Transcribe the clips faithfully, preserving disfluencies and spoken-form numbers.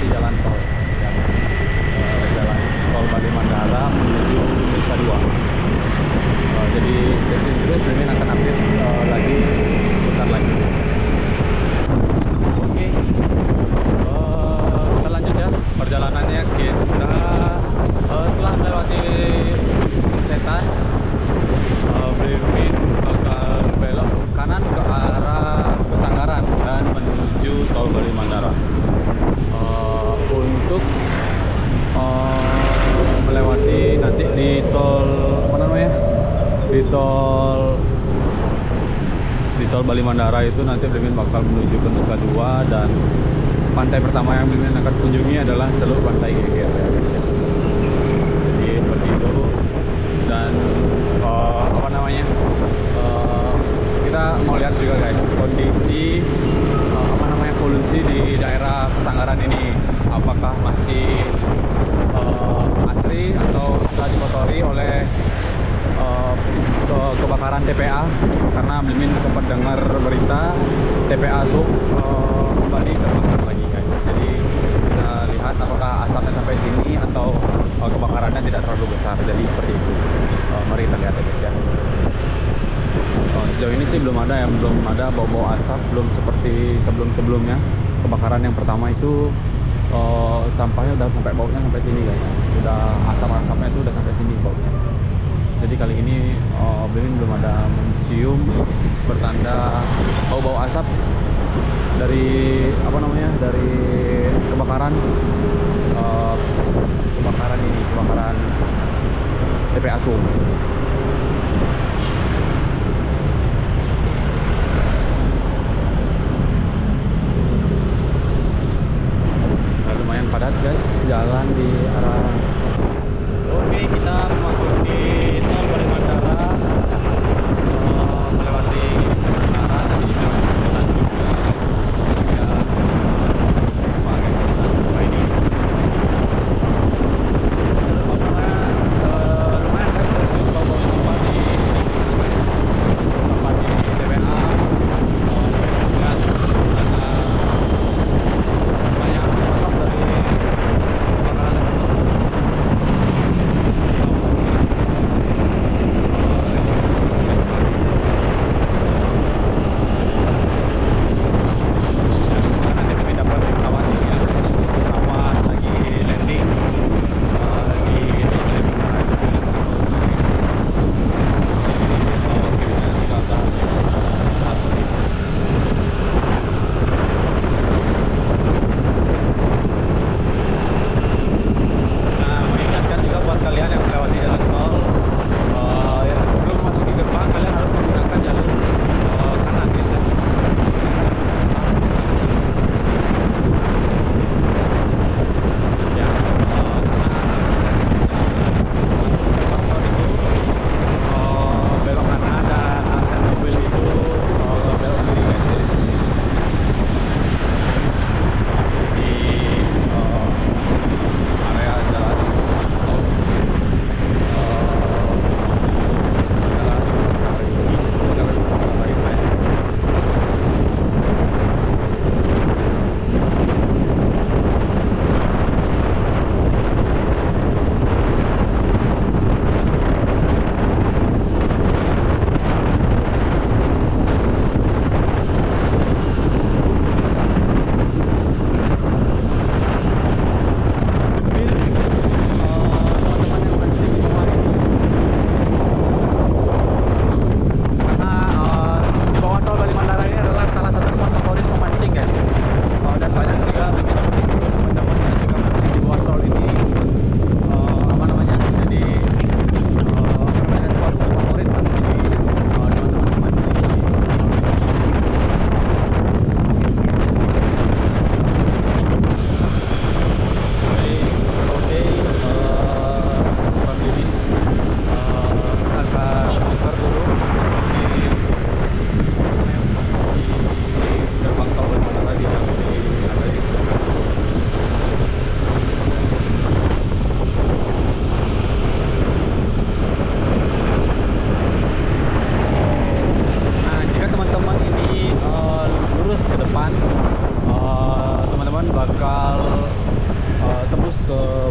melewati jalan tol, ya. Eh, jalan tol Bali Mandara menuju Nusa Dua. Eh, jadi stay tune terus, Mimin akan update eh, lagi sebentar lagi. Oke, eh, kita lanjut ya perjalanannya. Kita eh, setelah melewati Setan, uh, Mimin bakal belok kanan ke arah Pesanggaran dan menuju tol Bali Mandara. Uh, untuk uh, melewati nanti di tol apa namanya? Di tol di tol Bali Mandara itu nanti Mimin bakal menuju ke Nusa Dua, dan pantai pertama yang Mimin akan kunjungi adalah Teluk Pantai Geger, ya. Jadi seperti itu. Dan uh, apa namanya, uh, kita mau lihat juga guys kondisi uh, apa namanya polusi di daerah Pesanggaran ini, apakah masih uh, asli atau sudah dikotori oleh uh, ke kebakaran T P A, karena Mimin sempat dengar berita T P A Sub uh, kembali terbakar lagi guys. Jadi kita lihat apakah asapnya sampai sini atau uh, kebakarannya tidak terlalu besar. Jadi seperti itu. Uh, mari kita lihat ya guys ya. Uh, sejauh ini sih belum ada ya, belum ada bau-bau asap, belum seperti sebelum-sebelumnya. Kebakaran yang pertama itu uh, sampahnya udah sampai baunya sampai sini guys. Udah asap-asapnya itu udah sampai sini baunya. Jadi kali ini uh, Mimin belum ada mencium bertanda bau-bau asap dari apa namanya dari kebakaran uh, kebakaran ini kebakaran T P A Sum. Nah, lumayan padat guys jalan di arah. Oke, kita memasuki tol Bali Mandara, uh, melewati Mandara dan juga jalan juga ya, sebagai Dua ini. Lumayan, uh, lumayan kan terjun bau-bau sampah di sampah di T P A, uh, gas, ada banyak asap dari kebakaran tersebut.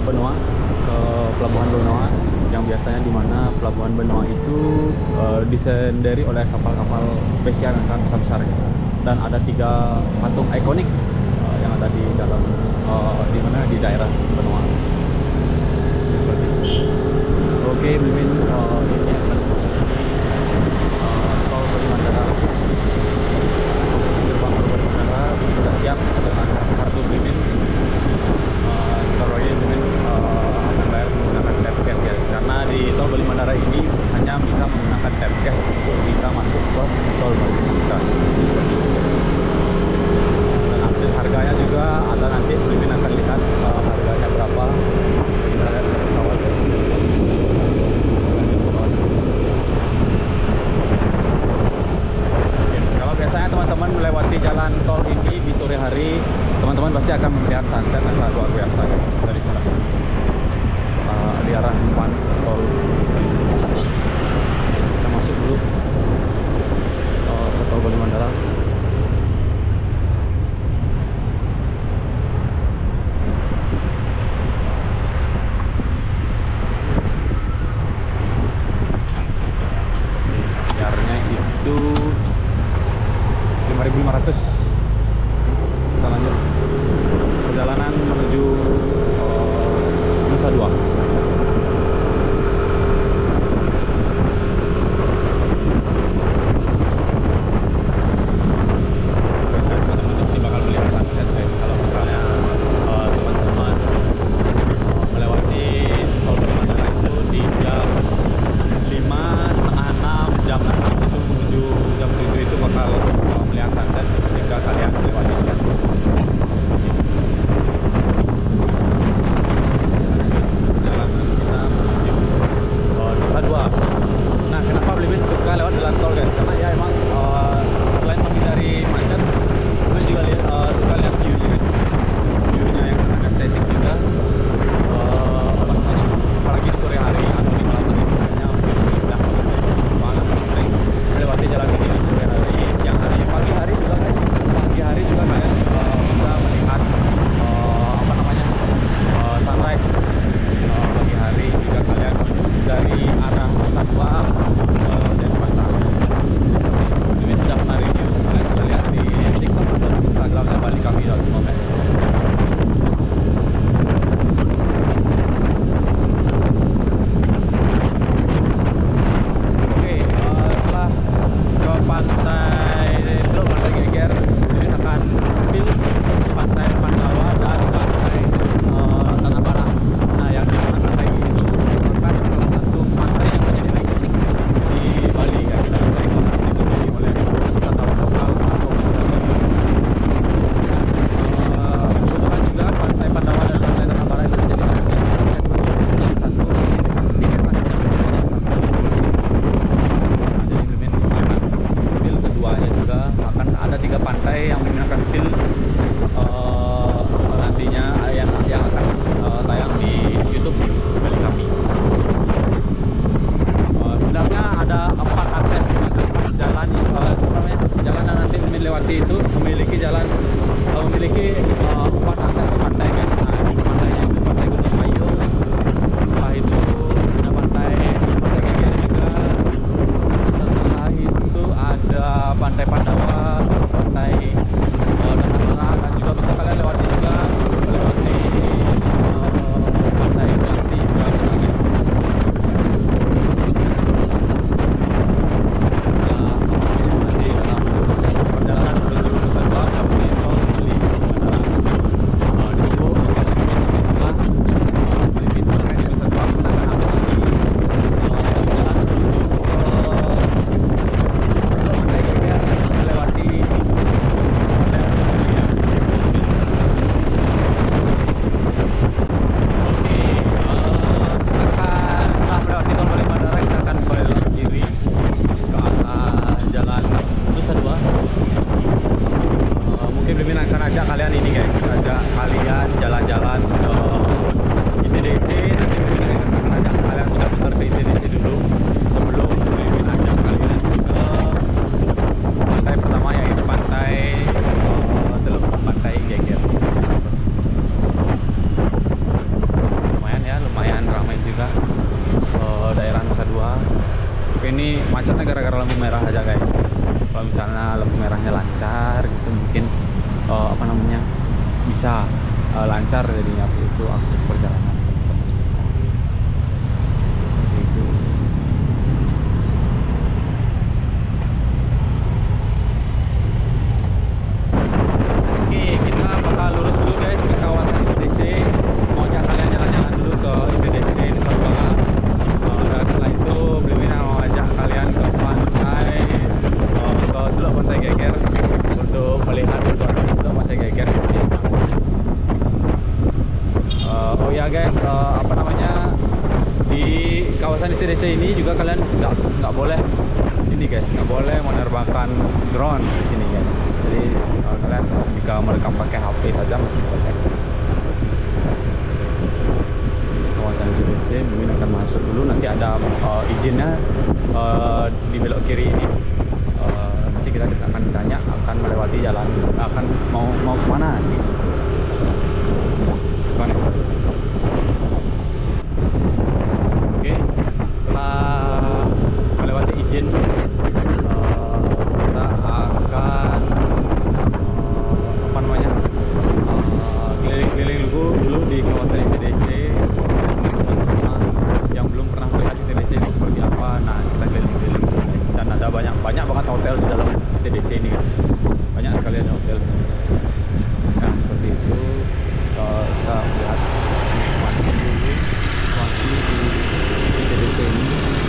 Benoa, ke pelabuhan Benoa, yang biasanya di mana pelabuhan Benoa itu uh, disendiri oleh kapal-kapal spesial yang sangat besar-besar gitu. Dan ada tiga patung ikonik uh, yang ada di dalam uh, di mana di daerah Benoa. Seperti itu. Oke, Mimin, uh, ini akan memasuki uh, tol Bali Mandara. Gerbang tol Bali Mandara sudah siap dengan kartu Mimin. Uh, kalau ini Mimin uh, akan bayar menggunakan tap cash ya, karena di tol Bali Mandara ini hanya bisa menggunakan tap cash untuk bisa masuk ke tol Bali Mandara. Seperti itu. Dan update harganya juga ada, nanti Mimin akan lihat uh, harganya berapa. Kita lihat ke pesawat ya. Kalau biasanya teman-teman melewati jalan tol ini di sore hari, teman-teman pasti akan melihat sunset yang sangat luar biasa ya, dari sana uh, di arah depan tol. Kita masuk dulu uh, ke tol Bali Mandara. Bayarnya itu lima ribu lima ratus. Kita lanjut perjalanan menuju uh, Nusa Dua. ini macetnya gara-gara lampu merah aja guys. Kalau misalnya lampu merahnya lancar gitu mungkin uh, apa namanya bisa uh, lancar jadinya itu akses perjalanan. Gitu. Oke, kita bakal lurus dulu guys ke kawasan I T D C. Maunya kalian jalan-jalan dulu ke I T D C Nusa Dua. Uh, dan setelah itu Blimin mau ajak kalian ke pantai, uh, ke Teluk Pantai Geger untuk melihat situasi Teluk Pantai Geger. Uh, oh ya guys, uh, apa namanya di kawasan I T D C ini juga kalian nggak nggak boleh ini guys, nggak boleh menerbangkan drone di sini guys. Jadi uh, kalian jika merekam pakai H P saja masih boleh. Kawasan I T D C mungkin akan masuk dulu, nanti ada uh, izinnya uh, di belok kiri ini. Uh, nanti kita akan ditanya akan melewati jalan, akan mau mau kemana gitu. Kemana? Oke, setelah melewati izin uh, kita akan uh, apa namanya keliling-keliling uh, dulu dulu di kawasan I T D C. Yang belum pernah melihat I T D C ini seperti apa, nah kita keliling-keliling dan ada banyak banyak banget hotel di dalam I T D C ini kan, banyak sekali ada hotel di sini. Nah seperti itu uh, kita lihat nikmati dulu situasi di I T D C ini.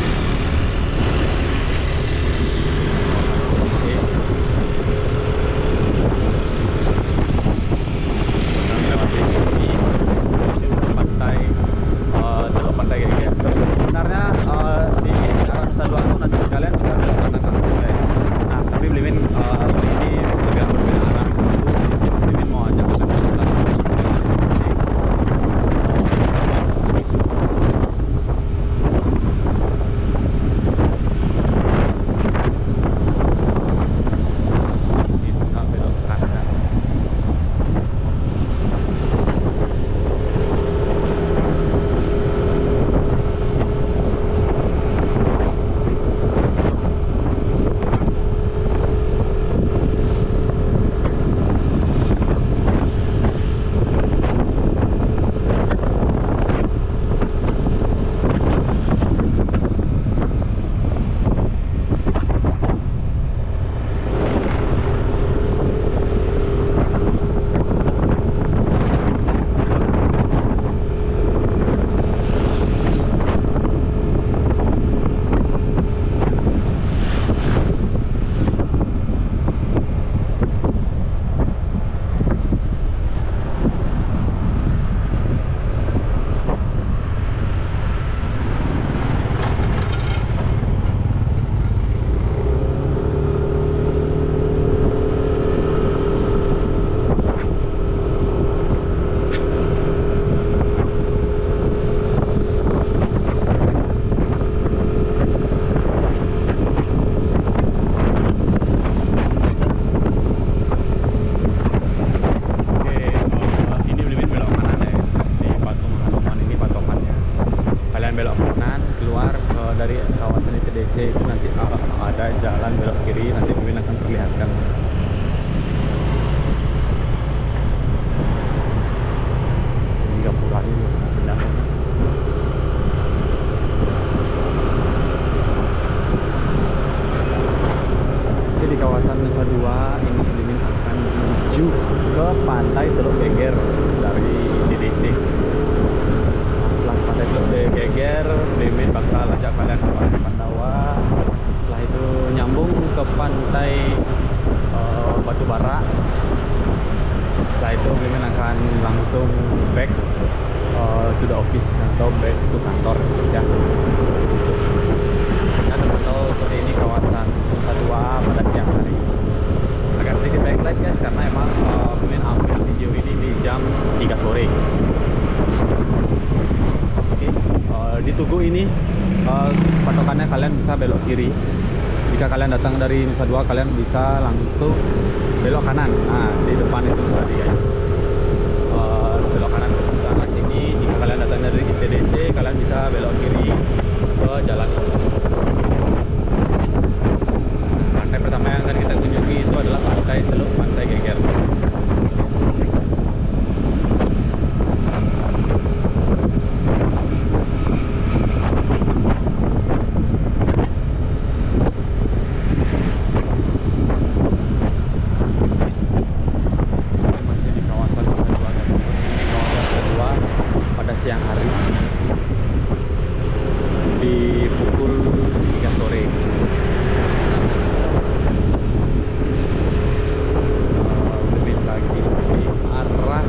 Pantai Teluk Geger dari I T D C. Nah, setelah Pantai Teluk Geger, Blimin bakal ajak kalian ke Pantai Pandawa. Setelah itu nyambung ke Pantai uh, Batubara. Setelah itu Blimin akan langsung back uh, to the office atau back to kantor ya. Nah, terpantau seperti ini kawasan Nusa Dua pada siang hari. Agak sedikit backlight guys karena emang uh, Blimin ambil video ini di jam tiga sore. Oke, uh, di Tugu ini uh, patokannya kalian bisa belok kiri. Jika kalian datang dari Nusa Dua, kalian bisa langsung belok kanan. Nah, di depan itu tadi guys. Uh, belok kanan ke sebelah sini. Jika kalian datang dari I T D C, kalian bisa belok kiri ke jalan ini. siang hari di pukul tiga sore. Lebih lagi di arah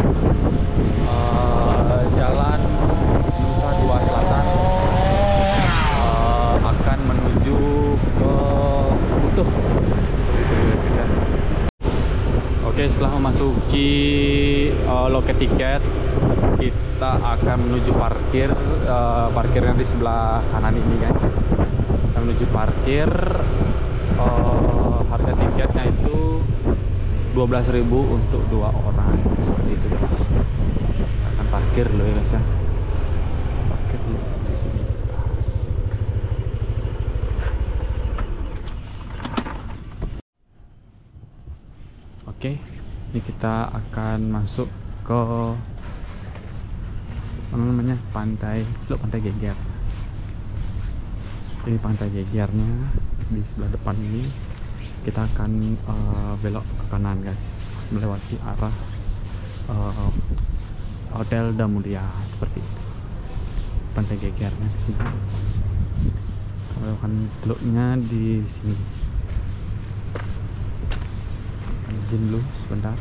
uh, jalan Nusa Dua Selatan, uh, akan menuju ke Butuh. Oke, setelah memasuki uh, loket tiket, kita akan menuju parkir. Uh, parkirnya di sebelah kanan ini, guys. Kita menuju parkir. Uh, harga tiketnya itu dua belas ribu untuk dua orang, seperti itu, guys. Kita akan parkir dulu ya, guys ya. Parkir dulu di sini. Asik. Oke, ini kita akan masuk ke apa namanya, pantai, lo pantai Geger. Ini pantai Gegernya di sebelah depan ini. Kita akan uh, belok ke kanan, guys, melewati arah uh, Hotel Da Mulia, seperti itu. Pantai Gegernya di sini. Kalau kan teluknya di sini. Akan izin dulu sebentar.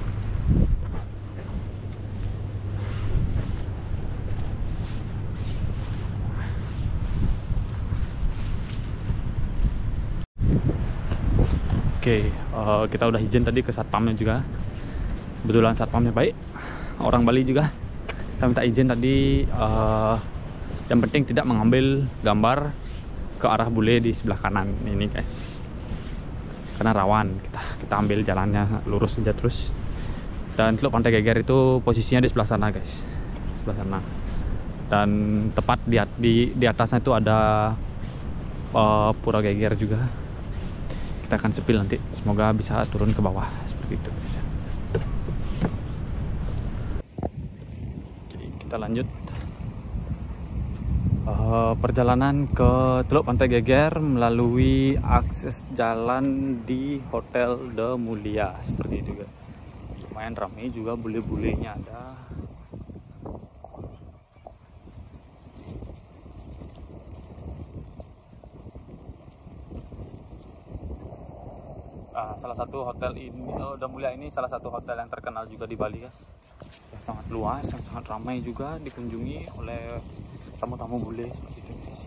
Oke, uh, kita udah izin tadi ke satpamnya juga. Kebetulan satpamnya baik, orang Bali juga. Kita minta izin tadi. Uh, yang penting tidak mengambil gambar ke arah bule di sebelah kanan ini, guys. Karena rawan. Kita kita ambil jalannya lurus aja terus. Dan Teluk Pantai Geger itu posisinya di sebelah sana, guys. Sebelah sana. Dan tepat di di, di atasnya itu ada uh, Pura Geger juga. Kita akan sepil nanti, semoga bisa turun ke bawah seperti itu, guys. Jadi kita lanjut uh, perjalanan ke Teluk Pantai Geger melalui akses jalan di Hotel Da Mulia, seperti itu, guys. Lumayan ramai juga, bule-bulenya ada. Uh, salah satu hotel ini, oh, Da Mulia ini salah satu hotel yang terkenal juga di Bali, guys. Yang sangat luas, yang sangat ramai juga dikunjungi oleh tamu-tamu bule seperti itu, guys.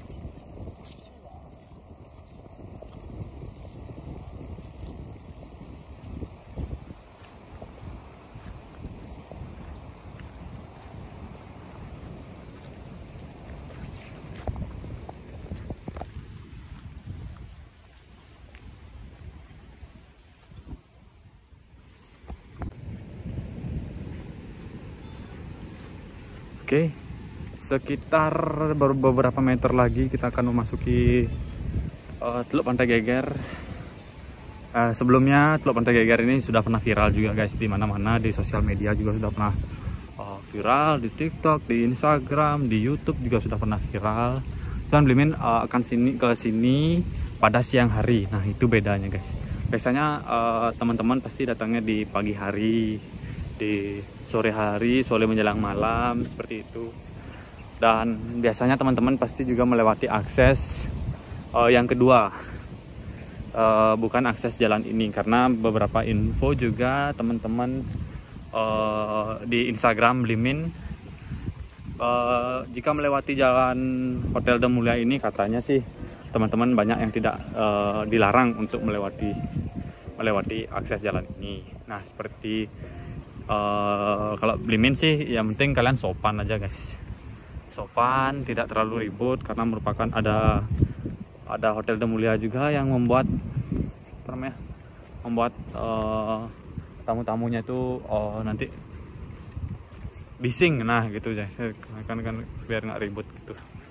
Oke, sekitar beberapa meter lagi kita akan memasuki uh, Teluk Pantai Geger. Uh, sebelumnya Teluk Pantai Geger ini sudah pernah viral juga, guys, di mana-mana, di sosial media juga sudah pernah uh, viral, di TikTok, di Instagram, di YouTube juga sudah pernah viral. Cuman Blimin uh, akan sini ke sini pada siang hari. Nah, itu bedanya, guys. Biasanya teman-teman uh, pasti datangnya di pagi hari, di sore hari, sore menjelang malam, seperti itu. Dan biasanya teman-teman pasti juga melewati akses uh, yang kedua, uh, bukan akses jalan ini, karena beberapa info juga teman-teman uh, di Instagram Blimin, uh, jika melewati jalan Hotel Da Mulia ini, katanya sih teman-teman banyak yang tidak uh, dilarang untuk melewati melewati akses jalan ini. Nah, seperti Uh, kalau Blimin sih yang penting kalian sopan aja, guys. Sopan, tidak terlalu ribut, karena merupakan ada ada Hotel Da Mulia juga yang membuat apa namanya, membuat uh, tamu-tamunya itu uh, nanti bising, nah gitu, guys. Kan kan biar nggak ribut gitu.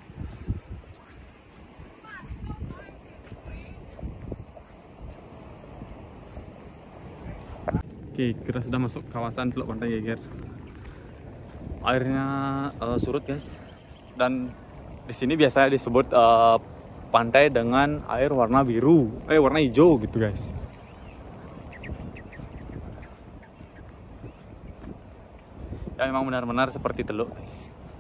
Oke, kita sudah masuk kawasan Teluk Pantai Geger. Airnya uh, surut, guys. Dan di sini biasanya disebut uh, pantai dengan air warna biru, eh warna hijau gitu, guys. Ya memang benar-benar seperti teluk, guys.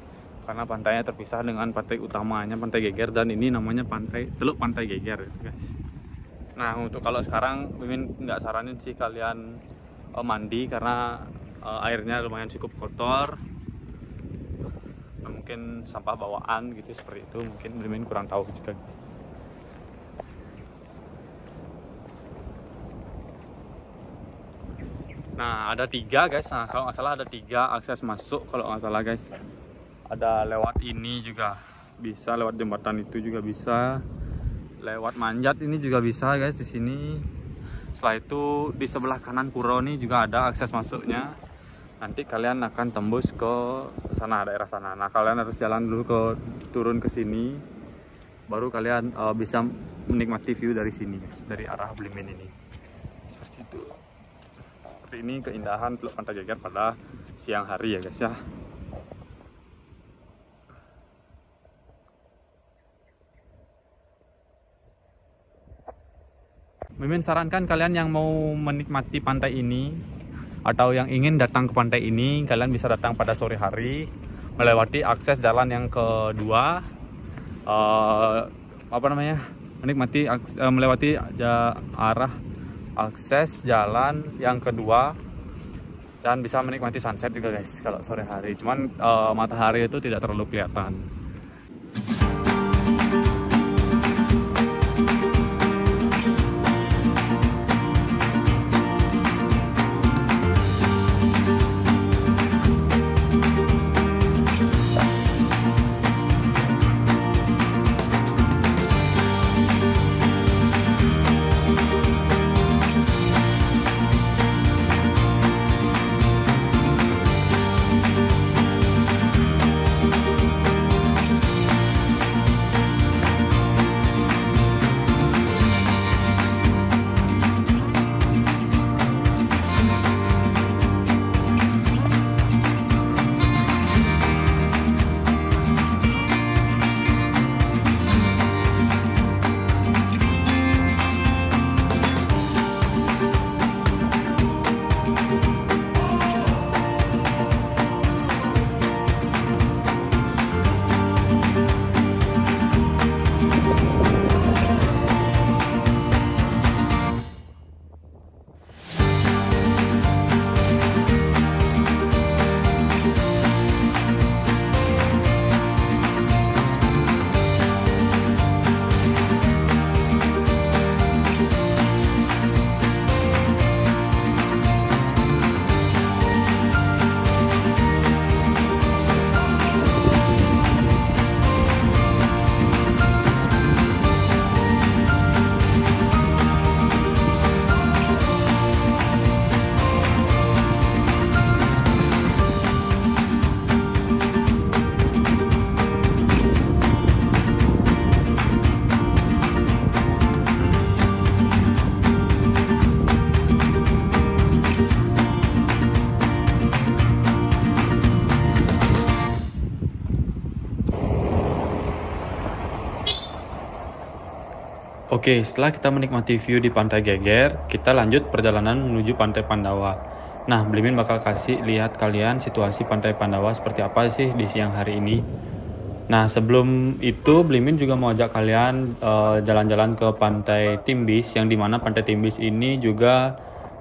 karena pantainya terpisah dengan pantai utamanya, Pantai Geger, dan ini namanya pantai Teluk Pantai Geger guys. Nah untuk kalau sekarang Mimin nggak saranin sih kalian uh, mandi karena uh, airnya lumayan cukup kotor, nah, mungkin sampah bawaan gitu seperti itu, mungkin Mimin kurang tahu juga guys. Nah ada tiga guys, nah kalau nggak salah ada tiga akses masuk kalau nggak salah guys. Ada lewat ini juga bisa, lewat jembatan itu juga bisa, lewat manjat ini juga bisa guys di sini. Setelah itu di sebelah kanan pura ini juga ada akses masuknya. Nanti kalian akan tembus ke sana, daerah sana. Nah kalian harus jalan dulu ke turun ke sini, baru kalian uh, bisa menikmati view dari sini guys, dari arah Blimin ini. Seperti itu. Seperti ini keindahan Teluk Pantai Geger pada siang hari ya guys ya. Mimin sarankan kalian yang mau menikmati pantai ini atau yang ingin datang ke pantai ini, kalian bisa datang pada sore hari, melewati akses jalan yang kedua, uh, apa namanya, menikmati uh, melewati ja, arah akses jalan yang kedua, dan bisa menikmati sunset juga guys kalau sore hari. Cuman uh, matahari itu tidak terlalu kelihatan. Oke, setelah kita menikmati view di Pantai Geger, kita lanjut perjalanan menuju Pantai Pandawa. Nah, Blimin bakal kasih lihat kalian situasi Pantai Pandawa seperti apa sih di siang hari ini. Nah, sebelum itu Blimin juga mau ajak kalian jalan-jalan uh, ke Pantai Timbis, yang dimana Pantai Timbis ini juga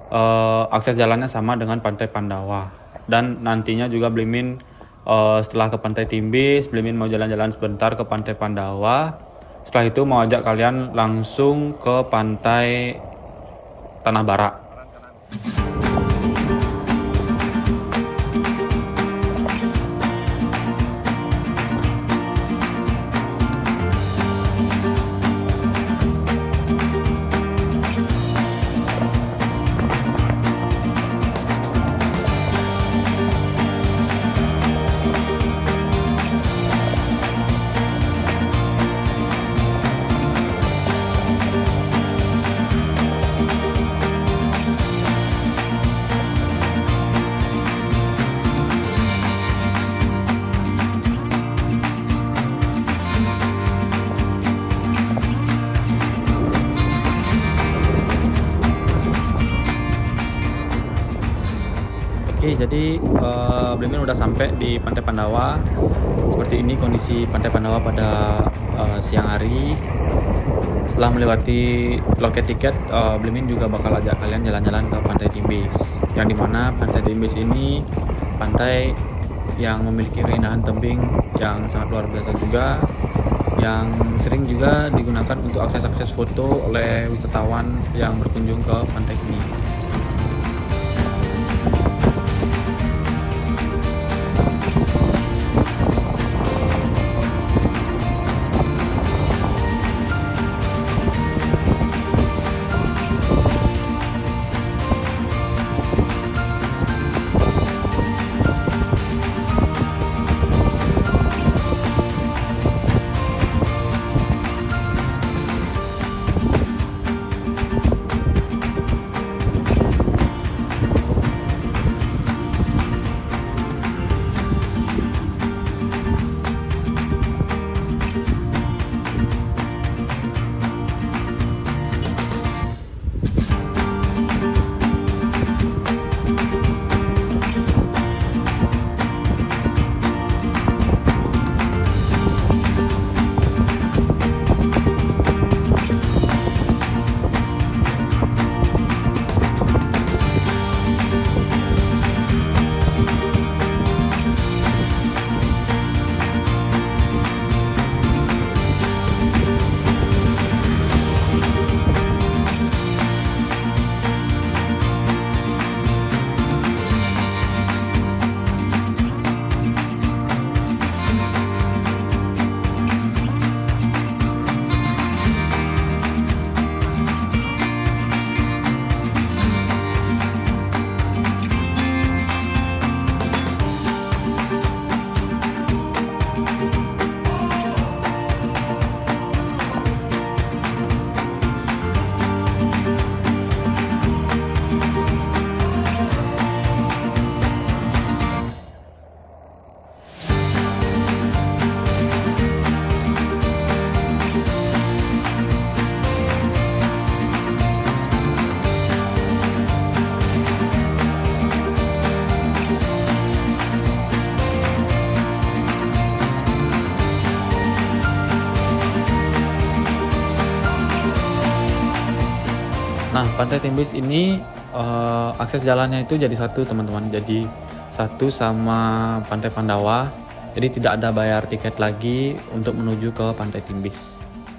uh, akses jalannya sama dengan Pantai Pandawa. Dan nantinya juga Blimin uh, setelah ke Pantai Timbis, Blimin mau jalan-jalan sebentar ke Pantai Pandawa. Setelah itu mau ajak kalian langsung ke Pantai Tanah Barak. jadi uh, Blimin udah sampai di Pantai Pandawa. Seperti ini kondisi Pantai Pandawa pada uh, siang hari. Setelah melewati loket tiket, uh, Blimin juga bakal ajak kalian jalan-jalan ke Pantai Timbis. Yang dimana Pantai Timbis ini pantai yang memiliki keindahan tebing yang sangat luar biasa juga, yang sering juga digunakan untuk akses-akses foto oleh wisatawan yang berkunjung ke pantai ini. Nah, Pantai Timbis ini uh, akses jalannya itu jadi satu teman-teman, jadi satu sama Pantai Pandawa. Jadi tidak ada bayar tiket lagi untuk menuju ke Pantai Timbis.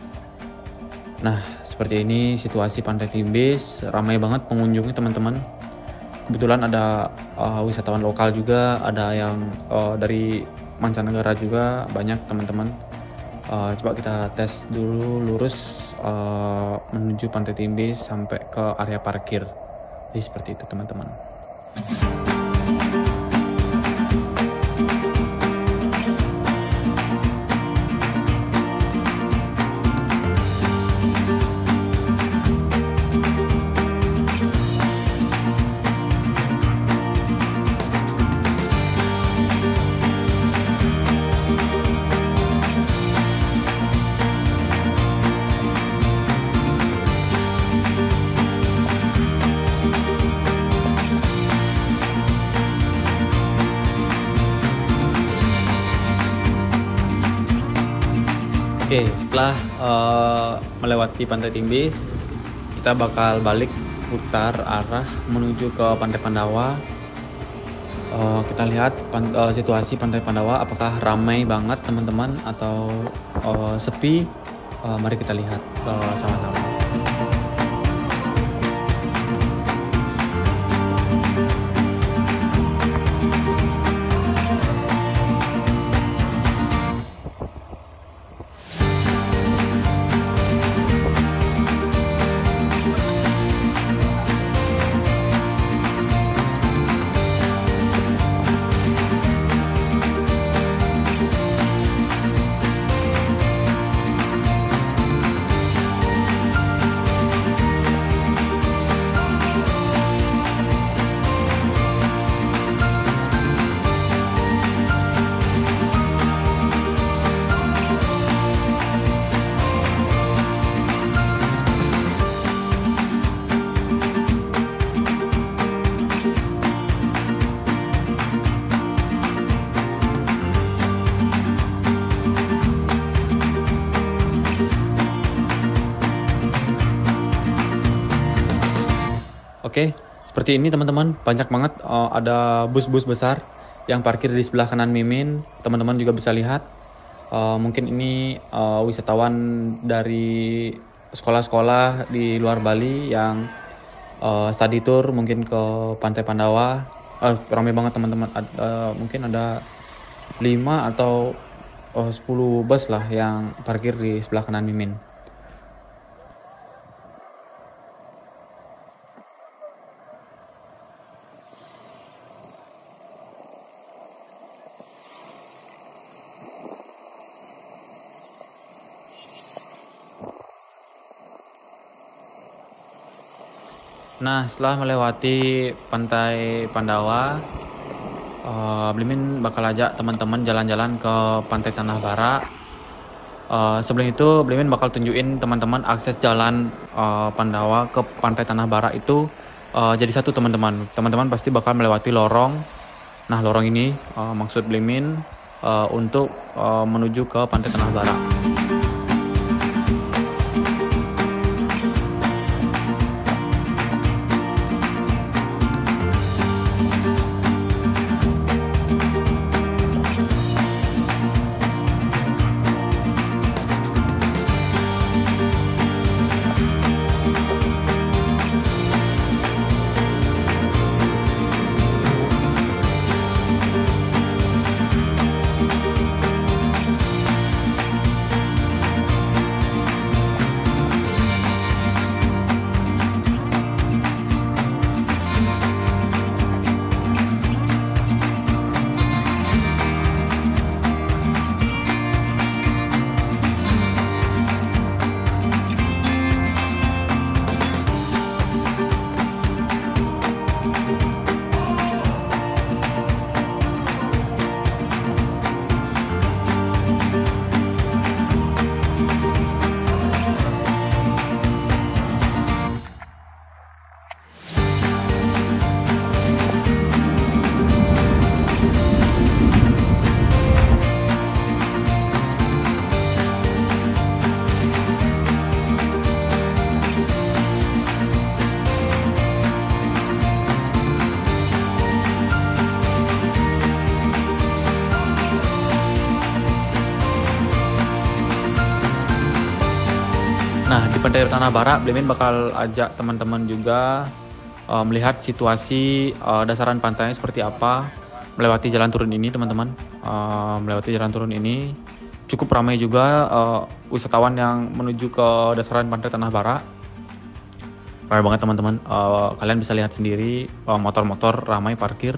Nah, seperti ini situasi Pantai Timbis, ramai banget pengunjungnya teman-teman. Kebetulan ada uh, wisatawan lokal juga, ada yang uh, dari mancanegara juga banyak teman-teman. Uh, coba kita tes dulu lurus uh, menuju Pantai Timbis sampai ke area parkir. Jadi seperti itu teman-teman. Oke, setelah uh, melewati Pantai Timbis, kita bakal balik putar arah menuju ke Pantai Pandawa. Uh, kita lihat pan uh, situasi Pantai Pandawa, apakah ramai banget teman-teman atau uh, sepi? Uh, mari kita lihat sama-sama. Uh, Oke, seperti ini teman-teman, banyak banget uh, ada bus-bus besar yang parkir di sebelah kanan Mimin. Teman-teman juga bisa lihat, uh, mungkin ini uh, wisatawan dari sekolah-sekolah di luar Bali yang uh, study tour mungkin ke Pantai Pandawa. Uh, ramai banget teman-teman, uh, mungkin ada lima atau uh, sepuluh bus lah yang parkir di sebelah kanan Mimin. Nah, setelah melewati Pantai Pandawa, uh, Blimin bakal ajak teman-teman jalan-jalan ke Pantai Tanah Bara. Uh, sebelum itu, Blimin bakal tunjukin teman-teman akses jalan uh, Pandawa ke Pantai Tanah Bara itu uh, jadi satu teman-teman. Teman-teman pasti bakal melewati lorong. Nah, lorong ini uh, maksud Blimin uh, untuk uh, menuju ke Pantai Tanah Bara. Nah, di Pantai Tanah Bara, Blimin bakal ajak teman-teman juga uh, melihat situasi uh, dasaran pantainya seperti apa. Melewati jalan turun ini, teman-teman. Uh, melewati jalan turun ini cukup ramai juga uh, wisatawan yang menuju ke dasaran Pantai Tanah Bara. Ramai banget teman-teman. Uh, kalian bisa lihat sendiri uh, motor-motor ramai parkir.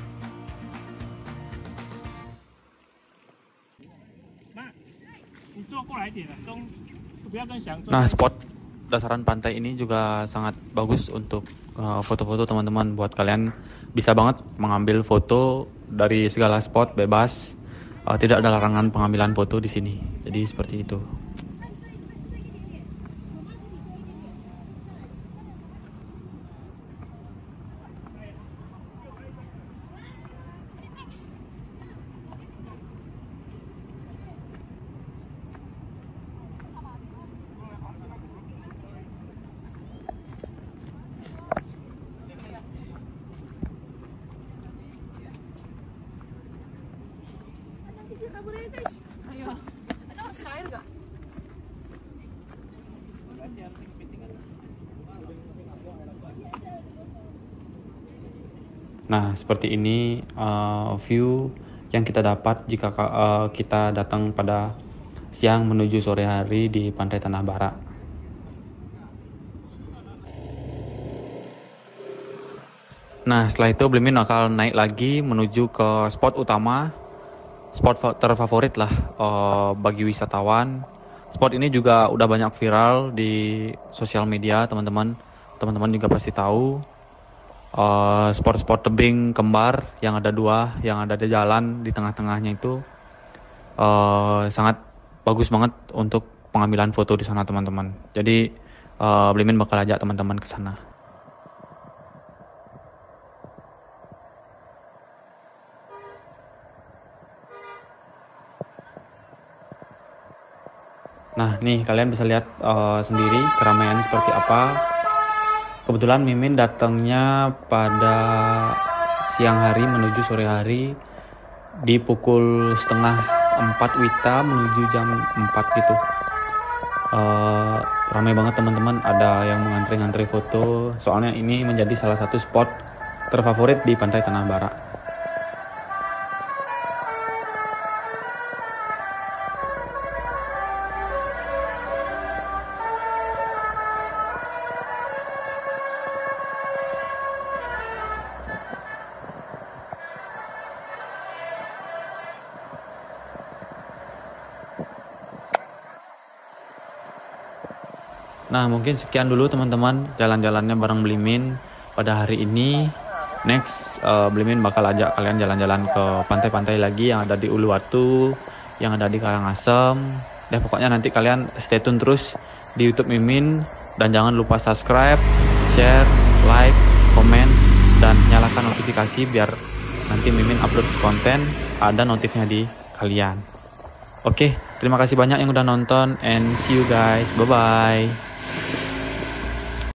Nah, spot dasaran pantai ini juga sangat bagus untuk uh, foto-foto teman-teman. Buat kalian bisa banget mengambil foto dari segala spot bebas. Uh, tidak ada larangan pengambilan foto di sini. Jadi seperti itu. Ayo, ada masuk air gak? Nah, seperti ini uh, view yang kita dapat jika uh, kita datang pada siang menuju sore hari di Pantai Tanah Bara. Nah, setelah itu Blimin bakal naik lagi menuju ke spot utama, spot terfavorit lah uh, bagi wisatawan. Spot ini juga udah banyak viral di sosial media, teman-teman. Teman-teman juga pasti tahu. Uh, spot-spot tebing kembar yang ada dua, yang ada di jalan di tengah-tengahnya itu uh, sangat bagus banget untuk pengambilan foto di sana, teman-teman. Jadi uh, Blimin bakal ajak teman-teman ke sana. Nah, nih kalian bisa lihat uh, sendiri keramaian seperti apa. Kebetulan Mimin datangnya pada siang hari menuju sore hari di pukul setengah empat wita menuju jam empat gitu. Uh, ramai banget teman-teman, ada yang mengantri-ngantri foto. Soalnya ini menjadi salah satu spot terfavorit di Pantai Tanah Bara. Nah, mungkin sekian dulu teman-teman jalan-jalannya bareng Blimin pada hari ini. Next, uh, Blimin bakal ajak kalian jalan-jalan ke pantai-pantai lagi yang ada di Uluwatu, yang ada di Karangasem. Dan pokoknya nanti kalian stay tune terus di YouTube Mimin. Dan jangan lupa subscribe, share, like, komen, dan nyalakan notifikasi biar nanti Mimin upload konten ada notifnya di kalian. Oke, terima kasih banyak yang udah nonton and see you guys. Bye-bye.